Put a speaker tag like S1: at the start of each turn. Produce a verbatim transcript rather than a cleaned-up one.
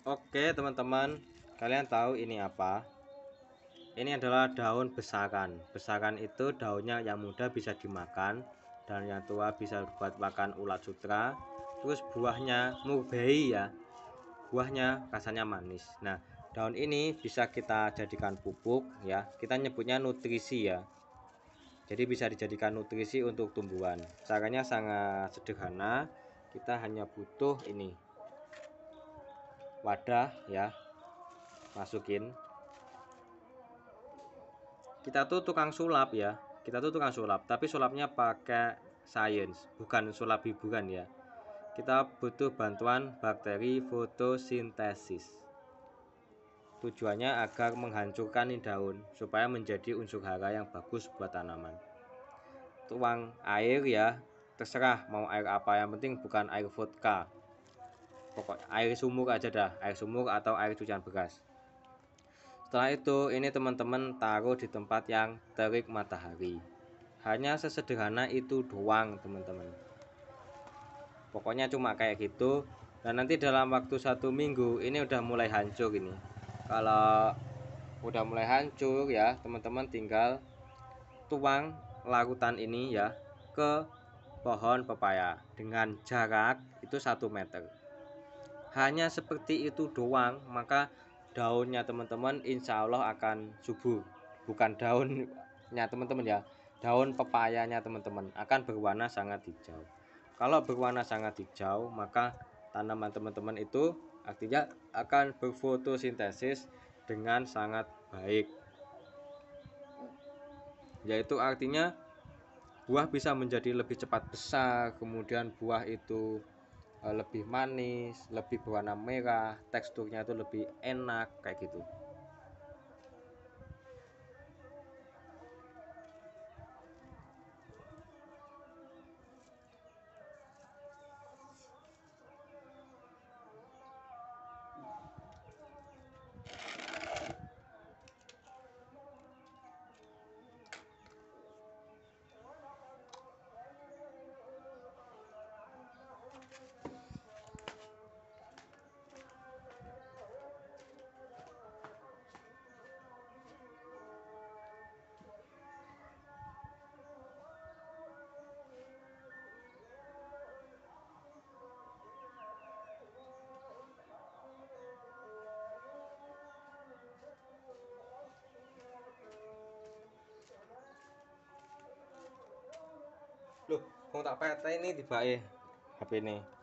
S1: Oke teman-teman, kalian tahu ini apa? Ini adalah daun besakan. Besakan itu daunnya yang muda bisa dimakan dan yang tua bisa buat makan ulat sutra. Terus buahnya murbei ya. Buahnya rasanya manis. Nah, daun ini bisa kita jadikan pupuk ya. Kita nyebutnya nutrisi ya. Jadi bisa dijadikan nutrisi untuk tumbuhan. Caranya sangat sederhana. Kita hanya butuh ini wadah ya, masukin. Kita tuh tukang sulap ya, kita tuh tukang sulap, tapi sulapnya pakai sains, bukan sulap hiburan ya. Kita butuh bantuan bakteri fotosintesis. Tujuannya agar menghancurkan ini daun supaya menjadi unsur hara yang bagus buat tanaman. Tuang air ya, terserah mau air apa, yang penting bukan air vodka. Pokok air sumur aja dah, air sumur atau air cucian bekas. Setelah itu ini teman-teman taruh di tempat yang terik matahari. Hanya sesederhana itu doang teman-teman. Pokoknya cuma kayak gitu. Dan nanti dalam waktu satu minggu ini udah mulai hancur ini. Kalau udah mulai hancur ya teman-teman, tinggal tuang larutan ini ya ke pohon pepaya dengan jarak itu satu meter. Hanya seperti itu doang, maka daunnya teman-teman insya Allah akan subur. Bukan daunnya teman-teman ya, daun pepayanya teman-teman akan berwarna sangat hijau. Kalau berwarna sangat hijau, maka tanaman teman-teman itu artinya akan berfotosintesis dengan sangat baik, yaitu artinya buah bisa menjadi lebih cepat besar, kemudian buah itu lebih manis, lebih berwarna merah, teksturnya itu lebih enak kayak gitu. Loh, kok tak pete ini tiba H P ini.